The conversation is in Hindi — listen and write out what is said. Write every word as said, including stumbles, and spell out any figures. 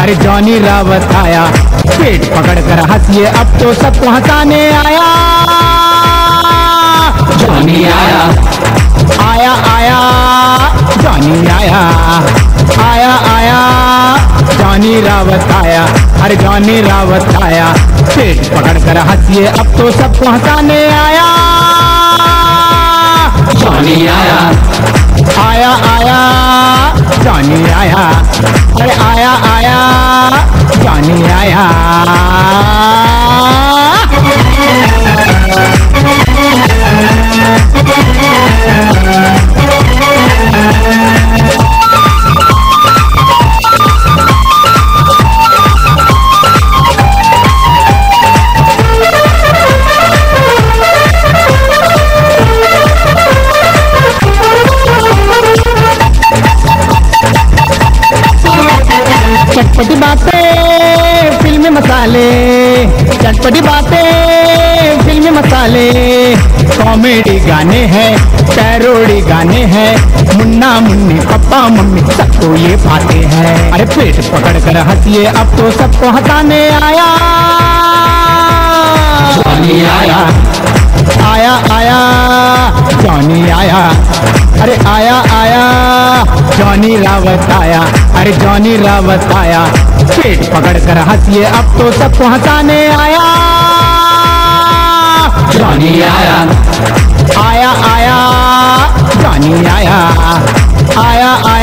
अरे जॉनी रावत आया, पेट पकड़ कर हंसिए अब तो सबको हंसाने आया। जॉनी आया आया आया जॉनी आया, आया आया जॉनी रावत आया, अरे जॉनी रावत आया, पेट पकड़ कर हंसिए अब तो सबको हंसाने आया। जॉनी आया आया आया जॉनी आया, अरे आया आया जॉनी आया। चटपटी बातें फिल्मी मसाले, चटपटी बातें फिल्मी मसाले, कॉमेडी गाने हैं, पैरोडी गाने हैं, मुन्ना मुन्नी पप्पा मम्मी सबको ये पाते हैं। अरे पेट पकड़ कर हंसिए अब तो सबको हंसाने आया। जॉनी आया आया आया जॉनी आया, अरे आया आया जॉनी रावत आया, अरे जॉनी रावत आया, पेट पकड़ कर हंसिए अब तो सबको हंसाने आया। जॉनी आया आया आया जॉनी आया, आया आया